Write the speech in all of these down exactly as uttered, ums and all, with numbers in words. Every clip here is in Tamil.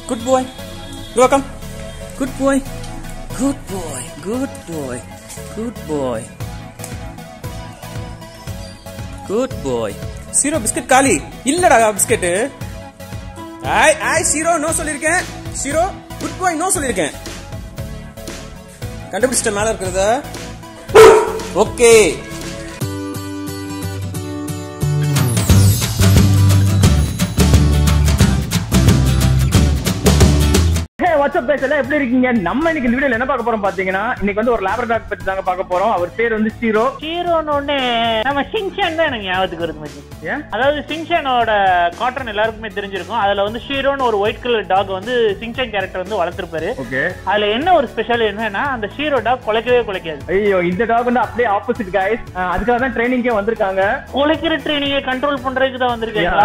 Good boy. You welcome. Good boy. Good boy. Good boy. Good boy. Good boy. Zero biscuit kali. Illada biscuit. Ay ay zero no சொல்லிருக்கேன். Zero good boy no சொல்லிருக்கேன். கண்டுபிடிச்சிட்ட மேல இருக்குறத. Okay. What's up guys, எல்லாம் எப்படி இருக்கீங்க? நம்ம இன்னைக்கு இந்த வீடியோல என்ன பார்க்க போறோம் பாத்தீங்கன்னா, இன்னைக்கு வந்து ஒரு லேப்ரடாக் பத்தி தாங்க பார்க்க போறோம். அவர் பேர் வந்து ஷீரோ. ஷீரோன்னு ஒண்ணே நம்ம சிங்சான் தான் எனக்கு ஞாபகத்துக்கு வருது மச்சி. அதாவது சிங்சானோட கார்ட்டூன் எல்லாருக்குமே தெரிஞ்சிருக்கும். அதுல வந்து ஷீரோன்னு ஒரு ஒயிட் கலர் டாக் வந்து சிங்சான் கேரக்டர் வந்து வளர்த்திருப்பாரு. ஓகே. அதுல என்ன ஒரு ஸ்பெஷல் என்னன்னா, அந்த ஷீரோ டாக் குலைக்கவே குலைக்காது. ஐயோ, இந்த டாக் வந்து அப்படியே ஆப்போசிட் गाइस. அதுக்காக தான் ட்ரெய்னிங்கே வந்திருக்காங்க. குலைக்கிற ட்ரெய்னிங்கை கண்ட்ரோல் பண்றதுக்கு தான் வந்திருக்காங்களா?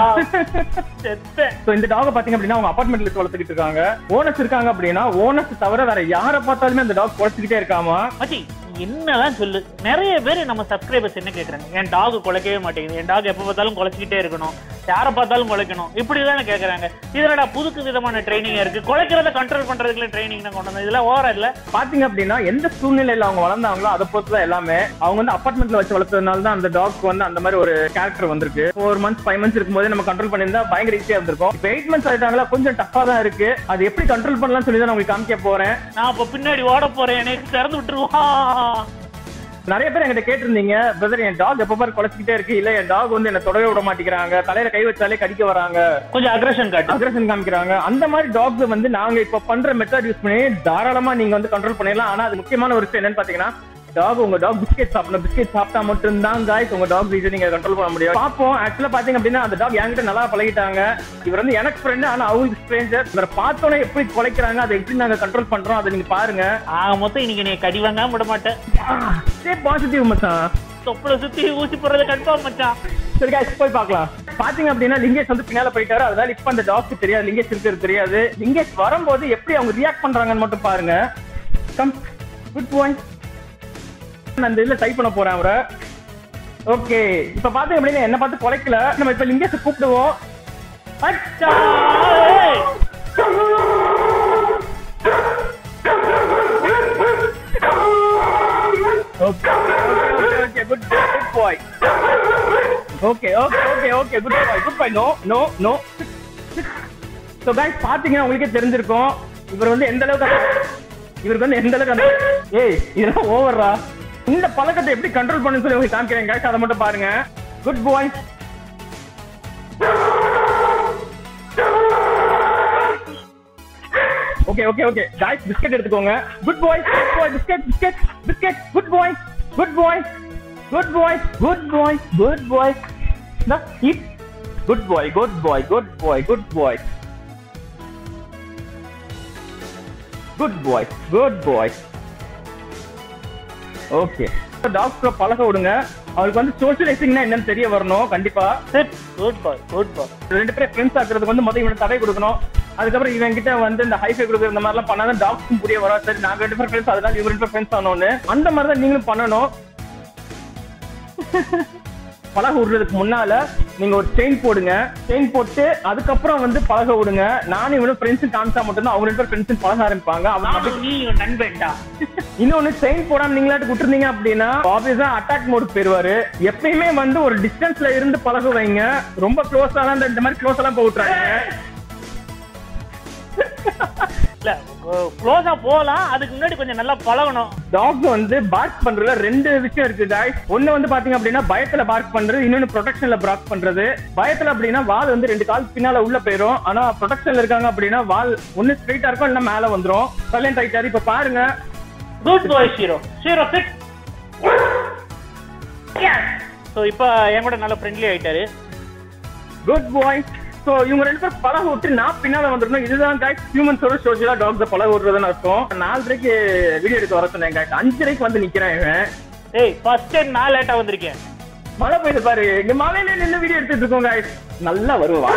சோ இந்த டாக் பாத்தீங்க அப்படினா அவங்க அபார்ட்மெண்ட்ல வளர்த்திட்டு இருக்காங்க. ஓனர்ஸ் இருக்காங்க அப்படினா ஓனர்ஸ் தவிர வேற யாரை பார்த்தாலுமே அந்த டாக் குலைச்சிட்டே இருக்காமா. மச்சி என்னதான் சொல்லு, நிறைய பேர் நம்ம சப்ஸ்கிரைபர்ஸ் என்ன கேக்குறாங்க, என் டாக் குலைக்கவே மாட்டேங்குது, என் டாக் எப்ப பார்த்தாலும் குலைச்சிக்கிட்டே இருக்கணும், யாரை பார்த்தாலும் குலைக்கணும், இப்படிதானே கேக்குறாங்க. இதனடா புதுக்கு விதமான ட்ரைனிங் இருக்கு, குலைக்கிறத கண்ட்ரோல் பண்றதுக்குள்ள ட்ரைனிங் கொண்டு வந்து இதெல்லாம் ஓவரா இல்ல. பாத்தீங்க அப்படின்னா எந்த சூழ்நிலையில அவங்க வளர்ந்தாங்களோ அதை பொறுத்துதான் எல்லாமே. அவங்க வந்து அபார்ட்மெண்ட்ல வச்சு வளர்த்ததுனால தான் அந்த டாக் வந்து அந்த மாதிரி ஒரு கேரக்டர் வந்திருக்கு. ஃபோர் மந்த்ஸ் ஃபைவ் மந்த்ஸ் இருக்கும்போது நம்ம கண்ட்ரோல் பண்ணியிருந்தா பயங்கர ஈஸியா இருந்திருக்கும். இப்போ எயிட் மந்த்ஸ் ஆயிட்டாங்களா, கொஞ்சம் டஃபா தான் இருக்கு. அது எப்படி கண்ட்ரோல் பண்ணலாம்னு சொல்லி தான் உங்களுக்கு காமிக்க போறேன். நான் இப்ப பின்னாடி ஓட போறேன், எனக்கு திறந்து விட்டுருவான். நிறைய பேர் என்கிட்ட கேட்டிருந்தீங்க, பிரதர் என் டாக் எப்ப பாரு குலைச்சிக்கிட்டே இருக்கு, இல்ல என் டாக் வந்து என்ன தொடவே விட மாட்டேங்கிறாங்க, தலையில கை வச்சாலே கடிக்க வராங்க, கொஞ்சம் அக்ரஷன் காட்டு அக்ரஷன் காமிக்கிறாங்க. அந்த மாதிரி டாக்ஸ் வந்து நாங்க இப்ப பண்ற மெத்தட் யூஸ் பண்ணி தாராளமா நீங்க வந்து கண்ட்ரோல் பண்ணிடலாம். ஆனா அது முக்கியமான ஒரு விஷயம் என்னன்னு பாத்தீங்கன்னா, டாக் உங்க டாக் பிஸ்கெட் சாப்பிடணும். பிஸ்கெட் சாப்பிட்டா மட்டும் தான் गाइस உங்க டாக் ரீசன் நீங்க கண்ட்ரோல் பண்ண முடியும். பாப்போம். ஆக்சுவலா பாத்தீங்க அப்படின்னா அந்த டாக் என்கிட்ட நல்லா பழகிட்டாங்க. இவர் வந்து எனக்கு ஃப்ரெண்ட், ஆனா அவங்களுக்கு ஸ்ட்ரேஞ்சர். இவரை பார்த்தோன்னே எப்படி குலைக்கிறாங்க, அதை எப்படி நாங்க கண்ட்ரோல் பண்றோம் அதை நீங்க பாருங்க. ஆக மொத்தம் இன்னைக்கு நீ கடி வாங்காம விட மாட்டேன். சே பாசிட்டிவ் மச்சான். தொப்புல சுத்தி ஊசி போடுறது கன்ஃபார்ம் மச்சான். சரி गाइस போய் பார்க்கலாம். பாத்தீங்க அப்படின்னா லிங்கேஷ் வந்து பின்னால போயிட்டாரு. அதனால இப்ப அந்த டாக்க்கு தெரியாது லிங்கேஷ் இருக்கிறது தெரியாது. லிங்கேஷ் வரும்போது எப்படி அவங்க ரியாக்ட் பண்றாங்கன்னு மட்டும் பாருங்க. Come good boy. நான் இந்த இதுல டைப் பண்ண போறேன் அவரை. ஓகே, இப்ப பாத்தீங்க அப்படின்னா என்ன பார்த்து குலைக்கல. நம்ம இப்ப லிங்கேஷ் கூப்பிடுவோம். அச்சா okay okay good good boy. Okay okay okay okay good boy good boy. No no no. So guys பாத்தீங்கன்னா உங்களுக்கே தெரிஞ்சிருக்கும் இவர் வந்து எந்த அளவுக்கு இவருக்கு வந்து எந்த அளவுக்கு. ஏய் இதெல்லாம் ஓவரா. இந்த பழக்கத்தை எப்படி கண்ட்ரோல் பண்ணு சொல்லி உங்களுக்கு காமிக்கிறேன் गाइस, அதை மட்டும் பாருங்க. Good boy. Okay okay okay guys biscuit எடுத்துக்கோங்க. Good boy good boy biscuit biscuit biscuit. Good boy good boy good boy good boy good boy. No eat. Good boy good boy good boy good boy good boy good boy. Okay, doctor பழக விடுங்க. அவருக்கு வந்து சோஷியலைசிங்னா என்னன்னு தெரிய வரணும் கண்டிப்பா. Good boy good boy. ரெண்டு பேரும் ஃப்ரெண்ட்ஸ் ஆக்குறதுக்கு வந்து முதல்ல இவனுக்கு தடை கொடுக்கணும். அதுக்கப்புறம் இவன் கிட்ட வந்து இந்த ஹைஃபை கொடுக்குற இந்த மாதிரிலாம் பண்ணாதான் டாக்டரும் புரிய வர. சரி நாங்க ரெண்டு பேரும் ஃப்ரெண்ட்ஸ், அதனால இவங்க ரெண்டு பேரும் ஃப்ரெண்ட்ஸ் ஆனோன்னு அந்த மாதிரி தான் நீங்களும் பண்ணணும். பழக விடுறதுக்கு முன்னால நீங்க ஒரு செயின் போடுங்க. செயின் போட்டு அதுக்கப்புறம் வந்து பழக விடுங்க. நானும் இவனும் ஃப்ரெண்ட்ஸ் காமிச்சா மட்டும்தான் அவங்க ரெண்டு பேரும் ஃப்ரெண்ட்ஸ் பழக ஆரம்பிப்பாங்க. அவங்க நீ நண்பன்டா. இன்னொன்னு செயின் போடாம நீங்களாட்டு விட்டுருந்தீங்க அப்படின்னா ஆப்வியஸா அட்டாக் மோட் போயிருவாரு. எப்பயுமே வந்து ஒரு டிஸ்டன்ஸ்ல இருந்து பழக வைங்க. ரொம்ப க்ளோஸ் ஆனா இந்த மாதிரி க்ளோஸ் எல்லாம் போட்டுறாங்க. இல்ல க்ளோஸா போலாம், அதுக்கு முன்னாடி கொஞ்சம் நல்லா பழகணும். டாக் வந்து பார்க் பண்றதுல ரெண்டு விஷயம் இருக்கு गाइस. ஒண்ணு வந்து பாத்தீங்க அப்படின்னா பயத்துல பார்க் பண்றது, இன்னொன்னு ப்ரொடெக்ஷன்ல பார்க் பண்றது. பயத்துல அப்படின்னா வால் வந்து ரெண்டு கால் பின்னால உள்ள போயிரும். ஆனா ப்ரொடெக்ஷன்ல இருக்காங்க அப்படின்னா வால் ஒண்ணு ஸ்ட்ரைட்டா இருக்கும் இல்ல மேல வந்துரும். சைலண்ட் ஆயிட்டாரு. இப்ப பாருங்க. Good boy Shero. Shero sit. Yes. So இப்போ என் கூட நல்ல ஃப்ரெண்ட்லி ஆயிட்டாரு. குட் பாய். சோ இவங்க ரெண்டு பேரும் பழக விட்டு நான் பின்னால வந்துடணும். இதுதான் गाइस ஹியூமன்ஸோட சோஷியலா டாக்ஸை பழக விடுறதுன்னு அர்த்தம். நாலரைக்கு வீடியோ எடுத்து வர சொன்னேன் गाइस. அஞ்சரைக்கு வந்து நிக்கிறேன் இவன். ஏய் ஃபர்ஸ்ட் டைம் நான் லேட்டா வந்திருக்கேன். மழை பெய்யுது பாரு. இங்க மழையில நின்று வீடியோ எடுத்துட்டு இருக்கோம் गाइस. நல்லா வருவா.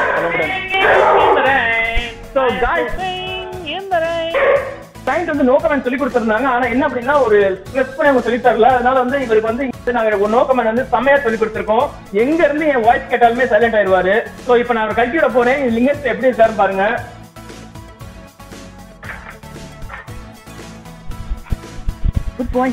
சோ गाइस கிளைண்ட் வந்து நோ கமெண்ட் சொல்லி கொடுத்திருந்தாங்க. ஆனா என்ன அப்படின்னா ஒரு ஸ்ட்ரெஸ் பண்ணி அவங்க சொல்லி தரல. அதனால வந்து இவருக்கு வந்து நாங்க நோ கமெண்ட் வந்து செம்மையா சொல்லி கொடுத்திருக்கோம். எங்க இருந்து என் வாய்ஸ் கேட்டாலுமே சைலண்ட் ஆயிடுவாரு. சோ இப்போ நான் கழட்டி விட போறேன். லிங்கேஷ் எப்படி இருக்காரு பாருங்க. Good boy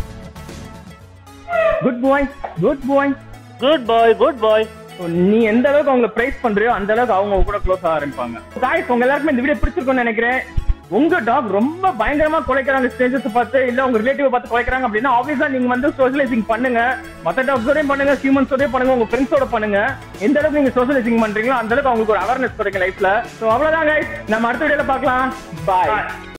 good boy good boy good boy good boy. நீ எந்த அளவுக்கு அவங்களை பிரைஸ் பண்றியோ அந்த அளவுக்கு அவங்க கூட க்ளோஸ் ஆக ஆரம்பிப்பாங்க. காய்ஸ் உங்க எல்லாருக்குமே இந்த வீடியோ பிடிச்சிருக்கும்னு நினைக்கிறேன். உங்க டாக் ரொம்ப பயங்கரமா குலைக்கிறாங்க ஸ்ட்ரேஞ்சர்ஸ் பார்த்து, இல்ல உங்க ரிலேட்டிவ் பார்த்து குலைக்கிறாங்க அப்படின்னா ஆப்வியஸா நீங்க வந்து சோஷியலைசிங் பண்ணுங்க. மத்த டாக்ஸோடய பண்ணுங்க, ஹியூமன்ஸோடய பண்ணுங்க, உங்க ஃப்ரெண்ட்ஸோட பண்ணுங்க. எந்த அளவுக்கு நீங்க சோஷியலைசிங் பண்றீங்களோ அந்த அளவுக்கு அவங்களுக்கு ஒரு அவேர்னஸ் கிடைக்கும் லைஃப்ல. சோ அவ்வளவுதான் கைஸ், நம்ம அடுத்த வீடியோல பார்க்கலாம். பாய்.